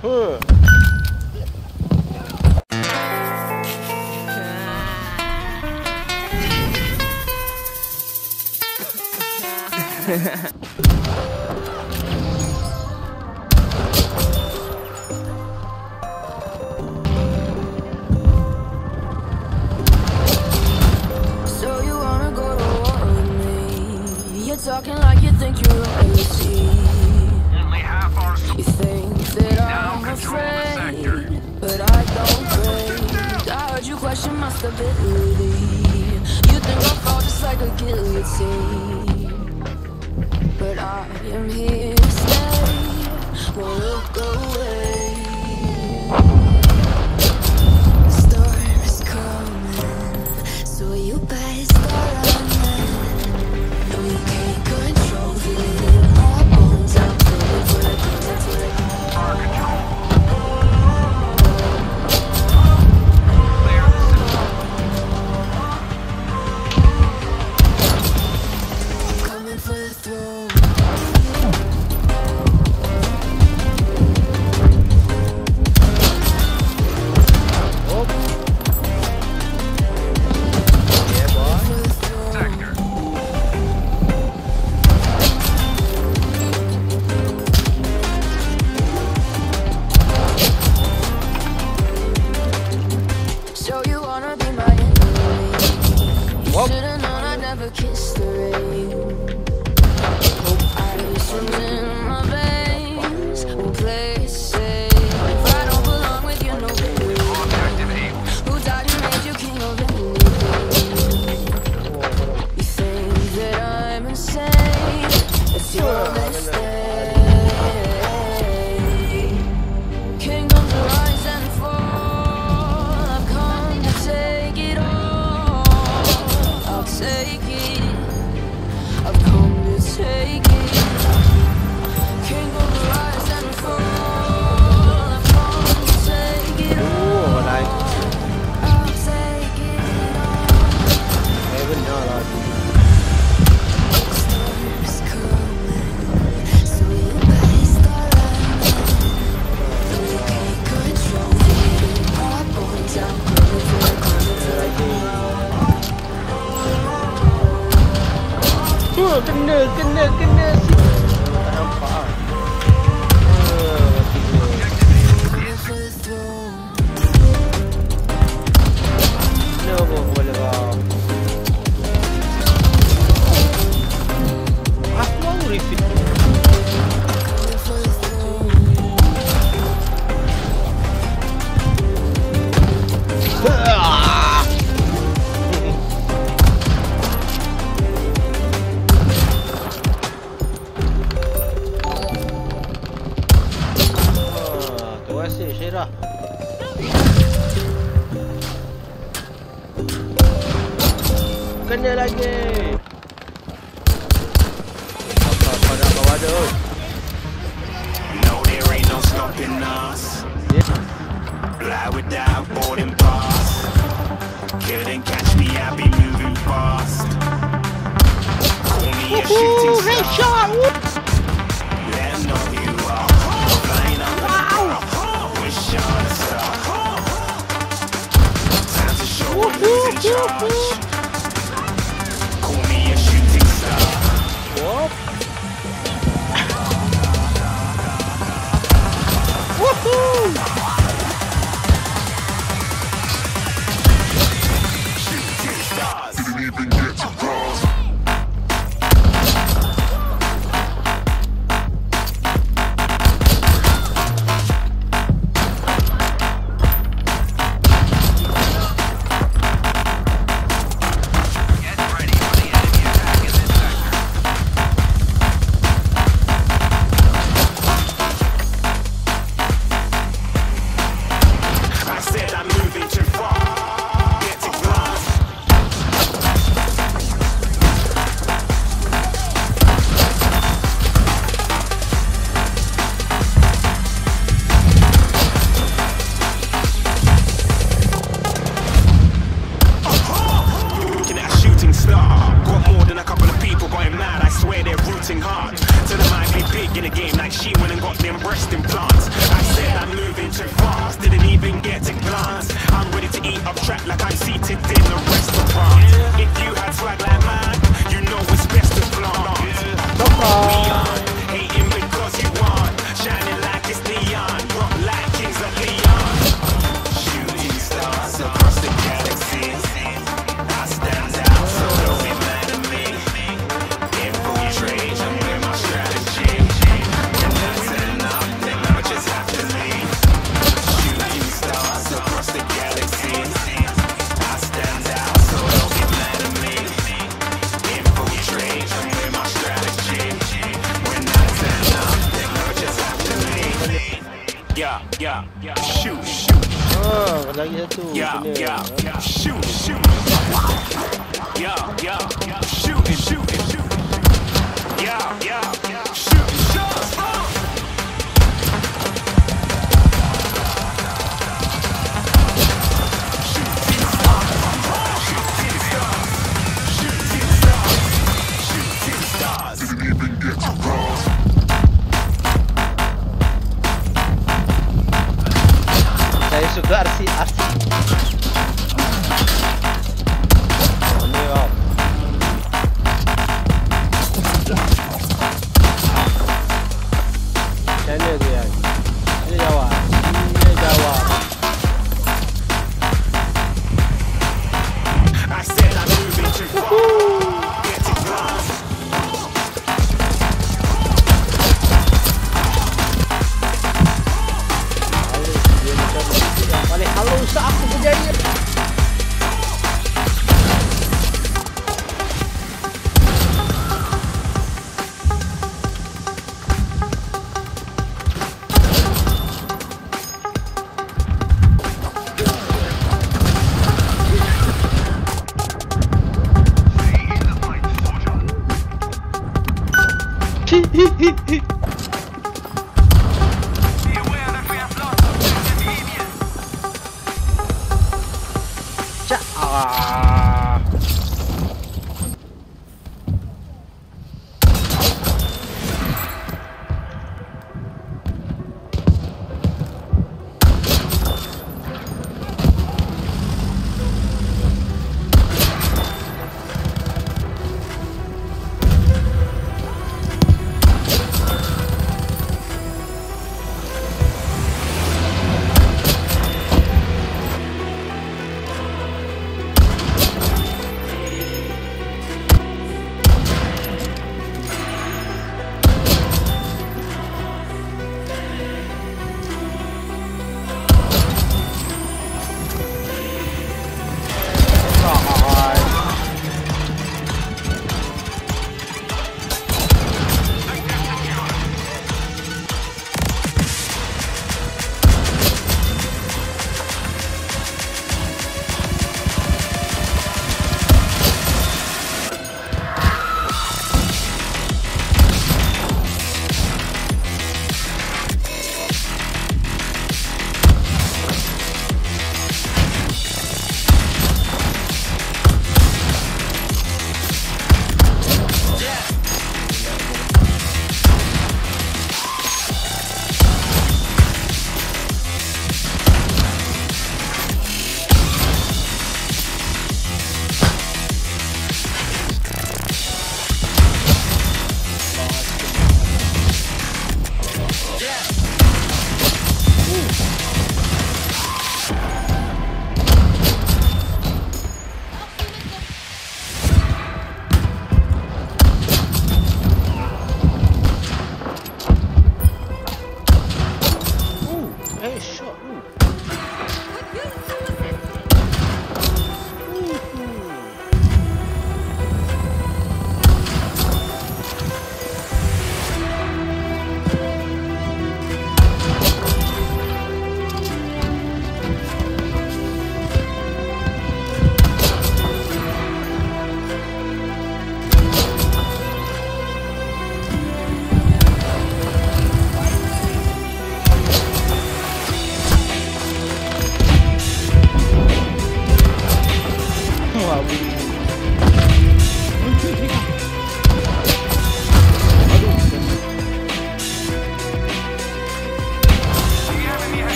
Talking like you think you're royalty. Only half our You think that I'm afraid, but I don't break. I heard you question my stability. You think I'll fall just like a guillotine, but I am here to stay. Won't look away. The storm is coming, so you better start running. We can't control it. Our bones are pulling for the fire control. Clear the system. coming for the throne. Sector. So you wanna be my enemy? You should've known I'd never kiss the rain. Ice runs in my veins. We'll play it safe. I don't belong with you, no baby. Objective A. Who died and made you king of anything? You think that I'm insane? It's your mistake. Kingdoms rise and fall. I've come to take it all. I'll take it. I've come to take it. Kingdoms rise and fall. I've come to take it all. I'll take it all. Storm's coming, so you better start running. We can't control it. Our bones are coming for the Kena nampak. coming for the throne. Kena pun boleh bang. Aku baru repeat. Coming for the throne. Terima kasih Syirah. Kena lagi. Apa pada kau ada? No, there ain't no stopping us. Fly without boarding pass. Couldn't catch me, I be moving fast. Call me a shooting star. Let 'em know who you are. Flying up in the car. Wish on a star. Time to show who's in charge. Call me a shooting star. Woohoo! Shooting stars. Didn't even get to cross. Get ready for the enemy attack in this sector. I said I'm moving too far. Get to glass. Looking at a shooting star. Got more than a couple of people going mad. I swear they're rooting hard. So they might be big in the game like she went and got them breast implants. I said I'm yeah, shoot, shoot. Oh, lagi satu. Yeah, Kena. yeah, shoot, shoot. Yeah, shoot, shoot, shoot. Yeah, shoot, shoot. Saya suka RC. Oh, ni kau. Channel dia. Ini Jawa. Ini Jawa. I said I'm moving too far.